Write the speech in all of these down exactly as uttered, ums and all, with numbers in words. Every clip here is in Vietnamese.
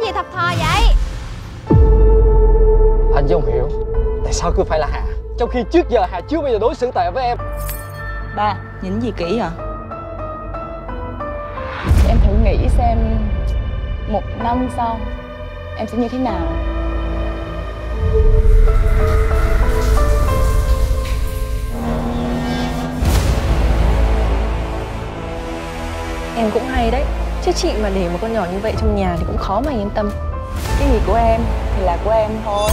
gì thập thò vậy? Anh chứ không hiểu tại sao cứ phải là Hà, trong khi trước giờ Hà chưa bao giờ đối xử tệ với em. Ba, nhìn gì kỹ hả? Em thử nghĩ xem một năm sau em sẽ như thế nào. Em cũng hay đấy. Chứ chị mà để một con nhỏ như vậy trong nhà thì cũng khó mà yên tâm. Cái gì của em thì là của em thôi.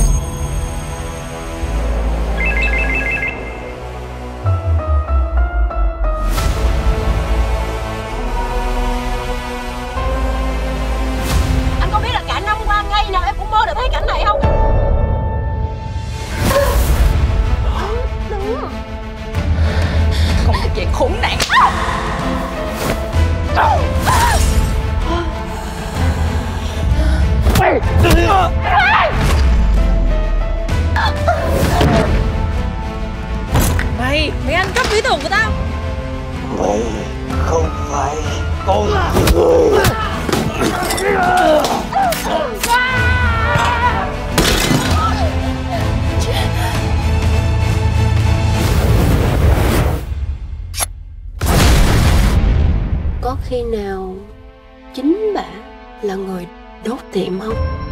Anh có biết là cả năm qua ngày nào em cũng mơ được thấy cảnh này không? Đúng. Không được vậy khốn nạn. Mày, mày ăn cắp ví tiền của tao. Mày không phải con người. Có khi nào chính bà là người đốt tiệm không?